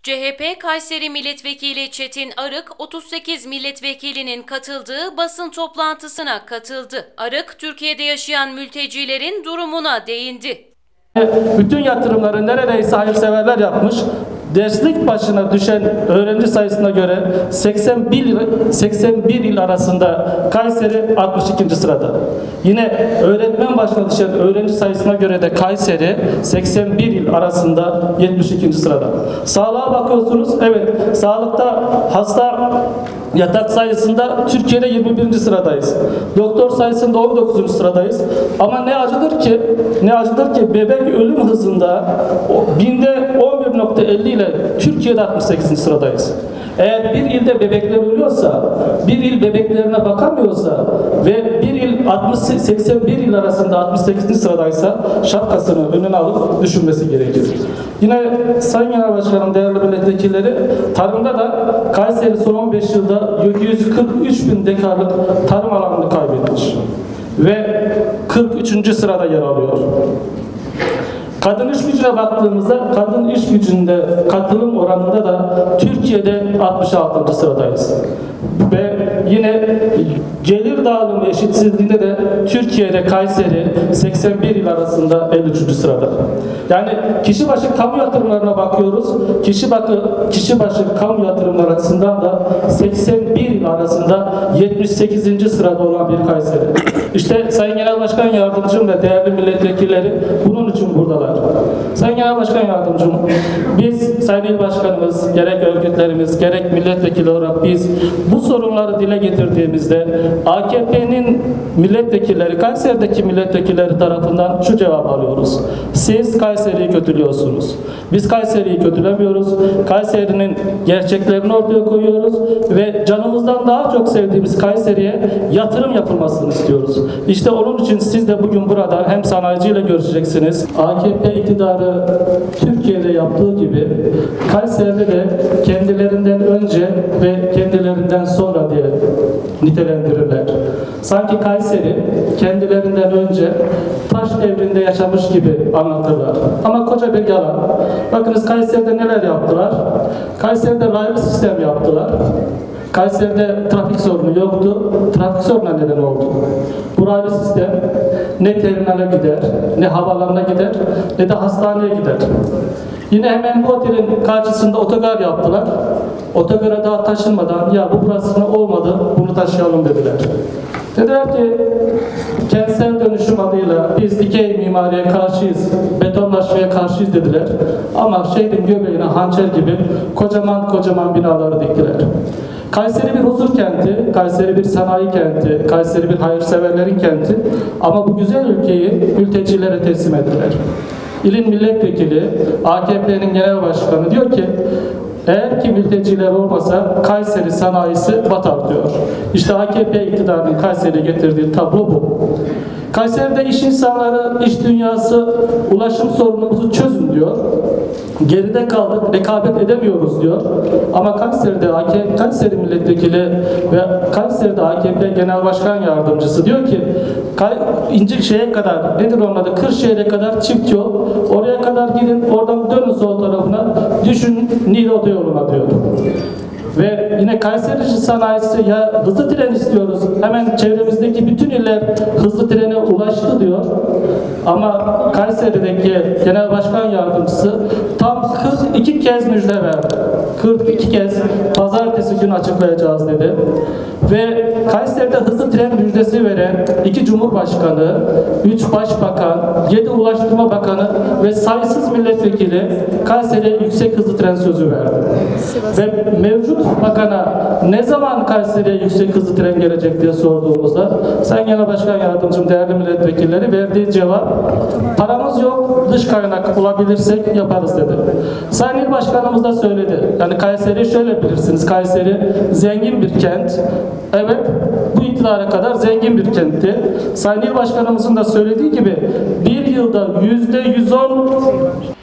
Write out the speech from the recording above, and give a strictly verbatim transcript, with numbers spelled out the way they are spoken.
C H P Kayseri Milletvekili Çetin Arık, otuz sekiz milletvekilinin katıldığı basın toplantısına katıldı. Arık, Türkiye'de yaşayan mültecilerin durumuna değindi. Bütün yatırımları neredeyse hayırseverler yapmış. Derslik başına düşen öğrenci sayısına göre seksen bir il arasında Kayseri altmış ikinci sırada. Yine öğretmen başına düşen öğrenci sayısına göre de Kayseri seksen bir il arasında yetmiş ikinci sırada. Sağlığa bakıyorsunuz. Evet, sağlıkta hasta yatak sayısında Türkiye'de yirmi birinci sıradayız. Doktor sayısında on dokuzuncu sıradayız. Ama ne acıdır ki, ne acıdır ki bebek ölüm hızında binde on bir nokta elli ile Türkiye'de altmış sekizinci sıradayız. Eğer bir ilde bebekler ölüyorsa, bir il bebeklerine bakamıyorsa ve bir il altmış seksen bir il arasında altmış sekizinci sıradaysa şapkasını önüne alıp düşünmesi gerekir. Yine Sayın Genel Başkanım, değerli milletvekilleri, tarımda da Kayseri son on beş yılda yedi yüz kırk üç bin dekarlık tarım alanını kaybetmiş ve kırk üçüncü sırada yer alıyor. Kadın iş gücüne baktığımızda kadın iş gücünde katılım oranında da Türkiye'de altmış altıncı sıradayız. Ve yine gelir dağılımı eşitsizliğinde de Türkiye'de Kayseri seksen bir il arasında elli üçüncü sırada. Yani kişi başı kamu yatırımlarına bakıyoruz. Kişi başı, kişi başı kamu yatırımları açısından da seksen bir il arasında yetmiş sekizinci sırada olan bir Kayseri. İşte Sayın Genel Başkan Yardımcım ve değerli milletvekilleri bunun için buradalar. Sayın Genel Başkan Yardımcım, biz Sayın İl Başkanımız, gerek örgütlerimiz, gerek milletvekili olarak biz bu sorunları dile getirdiğimizde A K P'nin milletvekilleri, Kayseri'deki milletvekilleri tarafından şu cevap alıyoruz. Siz Kayseri'yi kötülüyorsunuz. Biz Kayseri'yi kötülemiyoruz. Kayseri'nin gerçeklerini ortaya koyuyoruz ve canımızdan daha çok sevdiğimiz Kayseri'ye yatırım yapılmasını istiyoruz. İşte onun için siz de bugün burada hem sanayiciyle görüşeceksiniz. A K P iktidarı Türkiye'de yaptığı gibi Kayseri'de de kendilerinden önce ve kendilerinden sonra diye nitelendirirler. Sanki Kayseri kendilerinden önce taş devrinde yaşamış gibi anlatırlar. Ama koca bir yalan. Bakınız Kayseri'de neler yaptılar? Kayseri'de raylı sistem yaptılar. Kayseri'de trafik sorunu yoktu. Trafik sorununa neden oldu. Bu raylı sistem ne terminale gider, ne havalarına gider, ne de hastaneye gider. Yine hemen bu otelin karşısında otogar yaptılar. Otogara daha taşınmadan ya bu burasına olmadı, bunu taşıyalım dediler. Dediler ki kentsel dönüşüm adıyla biz dikey mimariye karşıyız, betonlaşmaya karşıyız dediler. Ama şehrin göbeğine hançer gibi kocaman kocaman binaları diktiler. Kayseri bir huzur kenti, Kayseri bir sanayi kenti, Kayseri bir hayırseverlerin kenti ama bu güzel ülkeyi mültecilere teslim ettiler. İlin milletvekili, A K P'nin genel başkanı diyor ki eğer ki mülteciler olmasa Kayseri sanayisi batar diyor. İşte A K P iktidarının Kayseri'ye getirdiği tablo bu. Kayseri'de iş insanları, iş dünyası ulaşım sorunumuzu çözün diyor. Geride kaldık, rekabet edemiyoruz diyor. Ama Kayseri'de A K P, Kayseri milletvekili ve Kayseri'de A K P Genel Başkan Yardımcısı diyor ki İncikşehir'e kadar, nedir onun adı? Kırşehir'e kadar çift yol. Oraya kadar gidin, oradan dönün sol tarafına, düşün Nil Otoyolu'na diyor. Ve yine Kayseri sanayisi ya hızlı tren istiyoruz. Hemen çevremizdeki bütün iller hızlı trene ulaştı diyor. Ama Kayseri'deki Genel Başkan Yardımcısı tam kırk iki kez müjde verdi. kırk iki kez pazartesi günü açıklayacağız dedi. Ve Kayseri'de hızlı tren müjdesi veren iki Cumhurbaşkanı, üç Başbakan, yedi Ulaştırma Bakanı ve sayısız milletvekili Kayseri'ye yüksek hızlı tren sözü verdi. Ve mevcut bakana ne zaman Kayseri'ye yüksek hızlı tren gelecek diye sorduğumuzda Sayın Genel Başkan Yardımcım, değerli milletvekilleri verdiği cevap paramız yok, dış kaynak bulabilirsek yaparız dedi. Sayın İl Başkanımız da söyledi. Yani Kayseri'yi şöyle bilirsiniz. Kayseri zengin bir kent. Evet, bu iktidara kadar zengin bir kentti. Sayın İl Başkanımızın da söylediği gibi bir yılda yüzde yüz on